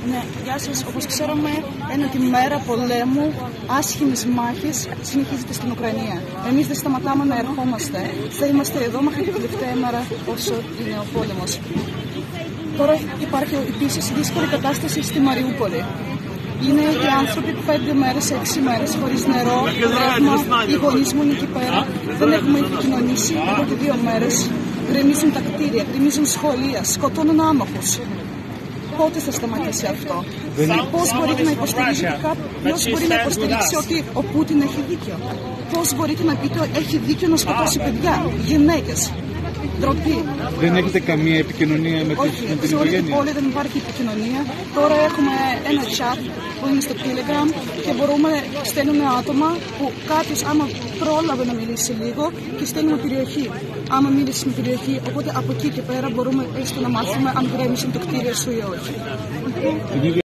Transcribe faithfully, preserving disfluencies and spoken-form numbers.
Ναι, γεια σας. Όπως ξέρουμε, είναι τη μέρα πολέμου, άσχημης μάχης συνεχίζεται στην Ουκρανία. Εμείς δεν σταματάμε να ερχόμαστε. Θα είμαστε εδώ μέχρι την τελευταία μέρα όσο είναι ο πόλεμος. Τώρα υπάρχει επίσης δύσκολη κατάσταση στη Μαριούπολη. Είναι οι άνθρωποι πέντε μέρες, έξι μέρες χωρίς νερό, ρεύμα, οι γονείς μου είναι εκεί πέρα. Δεν έχουμε επικοινωνήσει από και δύο μέρες. Γκρεμίζουν τα κτίρια, γκρεμίζουν σχολεία, σκοτώνουν άμαχους. Πότε θα σταματήσει αυτό? Πώς μπορείτε να υποστηρίξετε κάποιον? Ποιος μπορεί να υποστηρίξει ότι ο Πούτιν έχει δίκιο? Πώς μπορείτε να πείτε ότι έχει δίκιο να σκοτώσει παιδιά, γυναίκες? Ντροπή. Δεν έχετε καμία επικοινωνία με, Όχι, με την σε όλη την οικογένεια? πόλη δεν υπάρχει επικοινωνία. Τώρα έχουμε ένα chat που είναι στο Telegram και μπορούμε να στέλνουμε άτομα που κάποιος άμα πρόλαβε να μιλήσει λίγο και στέλνουμε περιοχή. Άμα μίλησε στην περιοχή, οπότε από εκεί και πέρα μπορούμε έστω να μάθουμε αν γκρέμισαν το κτίριο σου ή όχι.